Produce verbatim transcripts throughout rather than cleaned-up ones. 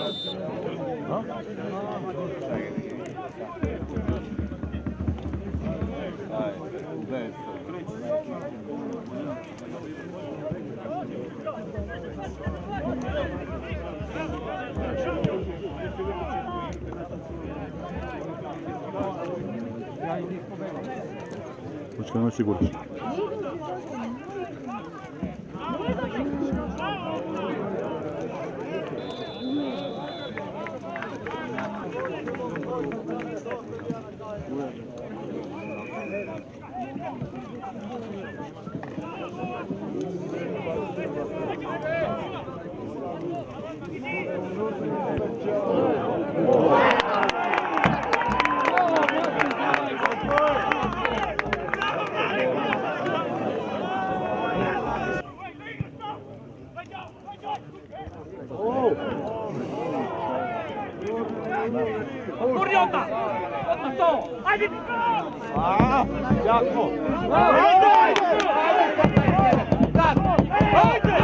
Počkaj, nemoj sigurati. Kurjota! To! Ajde! A, jako! Ajde! Ajde!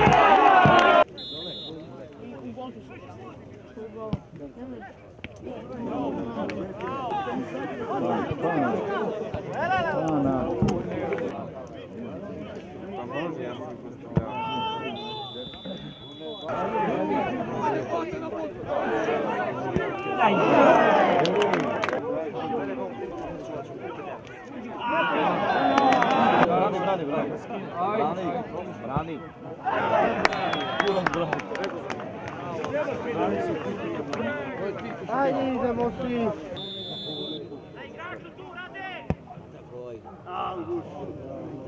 Brani, brani, brani. Brani, brani. Ajde, idemo svi. Na igraču tu, rade!